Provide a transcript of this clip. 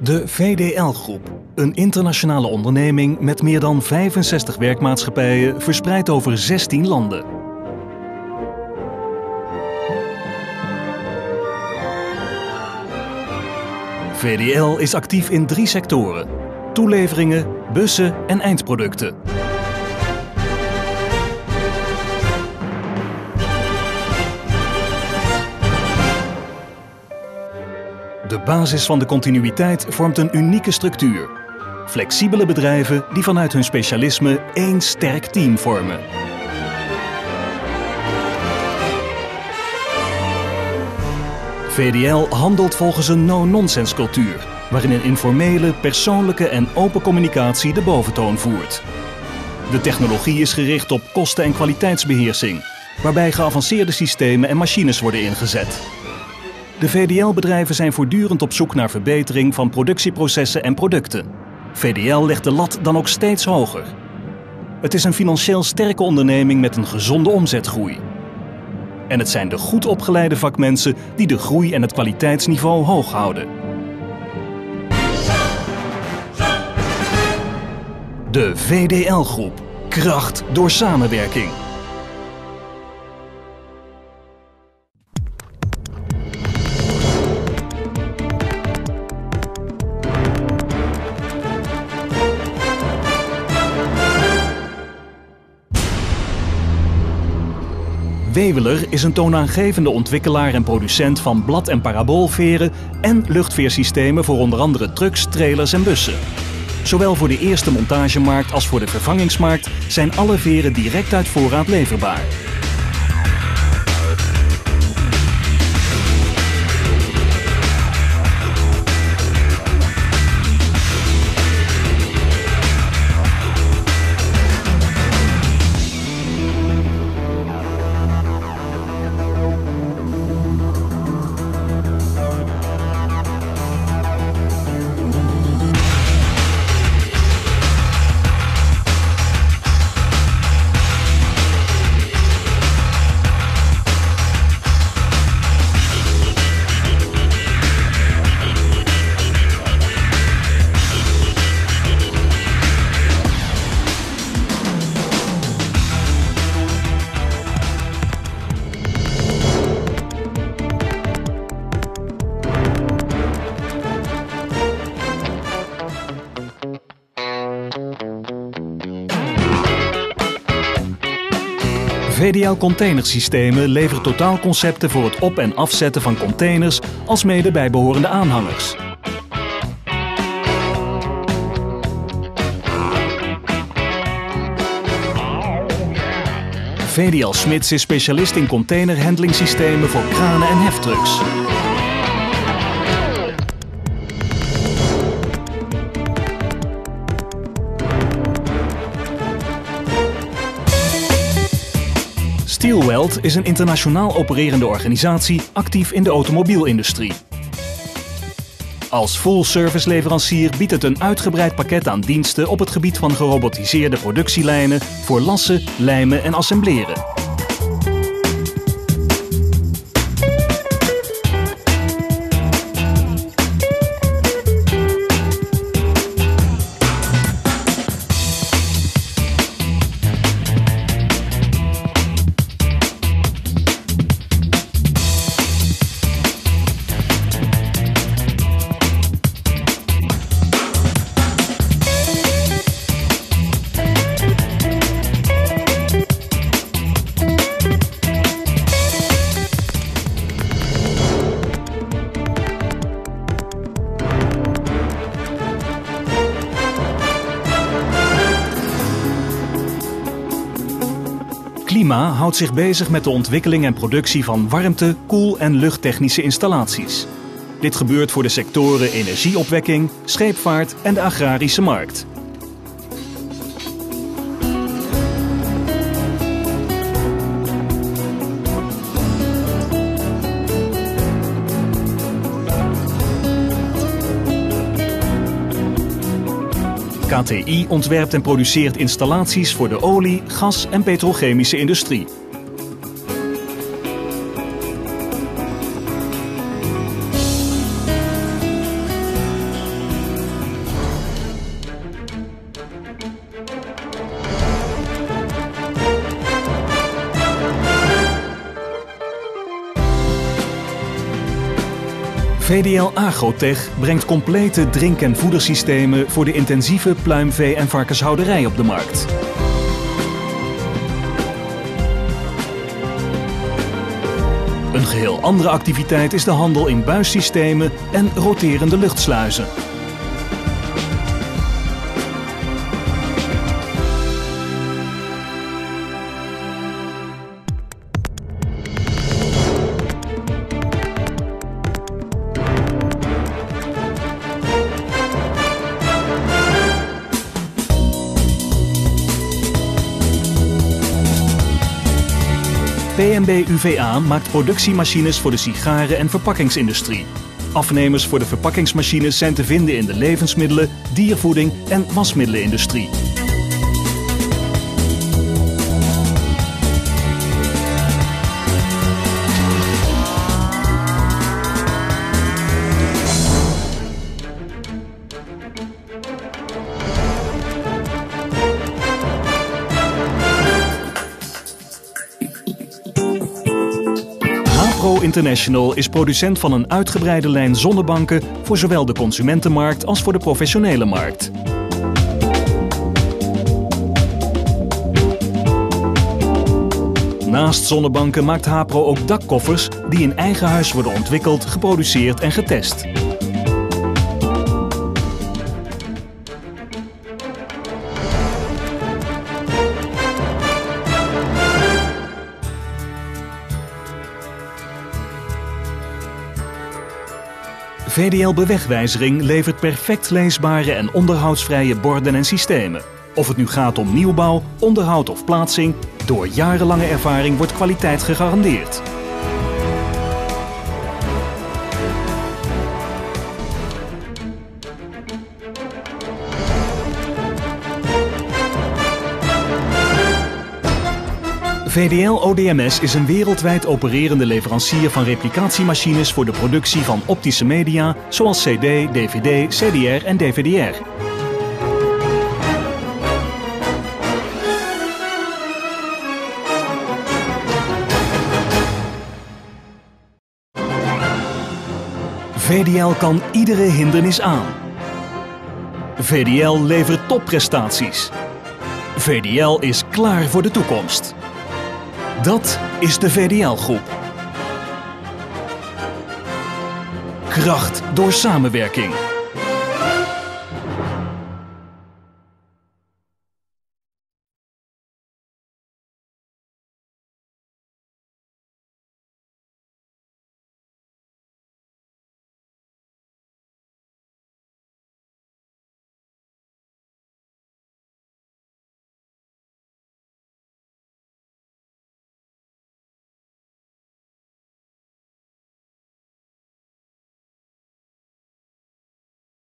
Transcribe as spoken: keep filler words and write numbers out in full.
De V D L-groep, een internationale onderneming met meer dan vijfenzestig werkmaatschappijen verspreid over zestien landen. V D L is actief in drie sectoren: toeleveringen, bussen en eindproducten. De basis van de continuïteit vormt een unieke structuur. Flexibele bedrijven die vanuit hun specialisme één sterk team vormen. V D L handelt volgens een no-nonsense cultuur, waarin een informele, persoonlijke en open communicatie de boventoon voert. De technologie is gericht op kosten- en kwaliteitsbeheersing, waarbij geavanceerde systemen en machines worden ingezet. De V D L-bedrijven zijn voortdurend op zoek naar verbetering van productieprocessen en producten. V D L legt de lat dan ook steeds hoger. Het is een financieel sterke onderneming met een gezonde omzetgroei. En het zijn de goed opgeleide vakmensen die de groei en het kwaliteitsniveau hoog houden. De V D L-groep. Kracht door samenwerking. Weveler is een toonaangevende ontwikkelaar en producent van blad- en paraboolveren en luchtveersystemen voor onder andere trucks, trailers en bussen. Zowel voor de eerste montagemarkt als voor de vervangingsmarkt zijn alle veren direct uit voorraad leverbaar. V D L Containersystemen levert totaalconcepten voor het op- en afzetten van containers alsmede bijbehorende aanhangers. V D L Smits is specialist in containerhandlingsystemen voor kranen en heftrucks. Steelweld is een internationaal opererende organisatie actief in de automobielindustrie. Als full-service leverancier biedt het een uitgebreid pakket aan diensten op het gebied van gerobotiseerde productielijnen voor lassen, lijmen en assembleren. Klima houdt zich bezig met de ontwikkeling en productie van warmte-, koel- en luchttechnische installaties. Dit gebeurt voor de sectoren energieopwekking, scheepvaart en de agrarische markt. K T I ontwerpt en produceert installaties voor de olie-, gas- en petrochemische industrie. V D L Agrotech brengt complete drink- en voedersystemen voor de intensieve pluimvee- en varkenshouderij op de markt. Een geheel andere activiteit is de handel in buissystemen en roterende luchtsluizen. P M B U V A maakt productiemachines voor de sigaren- en verpakkingsindustrie. Afnemers voor de verpakkingsmachines zijn te vinden in de levensmiddelen, diervoeding en wasmiddelenindustrie. Hapro International is producent van een uitgebreide lijn zonnebanken voor zowel de consumentenmarkt als voor de professionele markt. Naast zonnebanken maakt Hapro ook dakkoffers die in eigen huis worden ontwikkeld, geproduceerd en getest. V D L Bewegwijzering levert perfect leesbare en onderhoudsvrije borden en systemen. Of het nu gaat om nieuwbouw, onderhoud of plaatsing, door jarenlange ervaring wordt kwaliteit gegarandeerd. V D L O D M S is een wereldwijd opererende leverancier van replicatiemachines voor de productie van optische media zoals C D, D V D, C D R en D V D R. V D L kan iedere hindernis aan. V D L levert topprestaties. V D L is klaar voor de toekomst. Dat is de V D L-groep. Kracht door samenwerking.